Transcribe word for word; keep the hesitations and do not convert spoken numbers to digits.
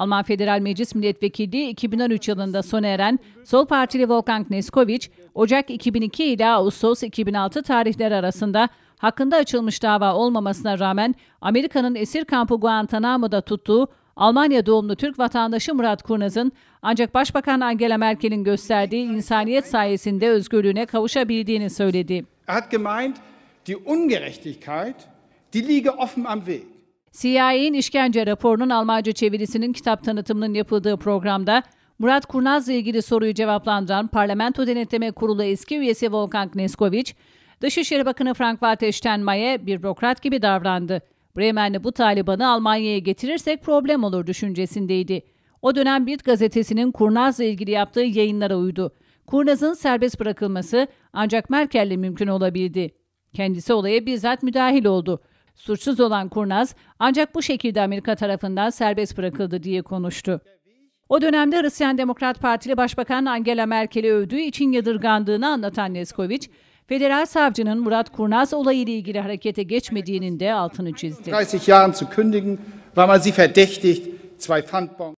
Alman Federal Meclis Milletvekilliği iki bin on üç yılında sona eren Sol Partili Wolfgang Neskovic, Ocak iki bin iki ile Ağustos iki bin altı tarihleri arasında hakkında açılmış dava olmamasına rağmen Amerika'nın esir kampı Guantanamo'da tuttuğu Almanya doğumlu Türk vatandaşı Murat Kurnaz'ın ancak Başbakan Angela Merkel'in gösterdiği insaniyet sayesinde özgürlüğüne kavuşabildiğini söyledi. Er hat gemeint, die Ungerechtigkeit, die liege offen am Weg. C I A'nin işkence raporunun Almanca çevirisinin kitap tanıtımının yapıldığı programda Murat Kurnaz'la ilgili soruyu cevaplandıran Parlamento Denetleme Kurulu eski üyesi Wolfgang Neskovic, Dışişleri Bakanı Frank-Walter Steinmeier bir bürokrat gibi davrandı. Bremenli bu Taliban'ı Almanya'ya getirirsek problem olur düşüncesindeydi. O dönem Bild gazetesinin Kurnaz'la ilgili yaptığı yayınlara uydu. Kurnaz'ın serbest bırakılması ancak Merkel'le mümkün olabildi. Kendisi olaya bizzat müdahil oldu. Suçsuz olan Kurnaz ancak bu şekilde Amerika tarafından serbest bırakıldı diye konuştu. O dönemde Hristiyan Demokrat Partili Başbakan Angela Merkel'i övdüğü için yadırgandığını anlatan Neskovic, federal savcının Murat Kurnaz olayıyla ilgili harekete geçmediğinin de altını çizdi. dreißig Jahren zu kündigen, weil man sie verdächtigt, zwei Pfandbons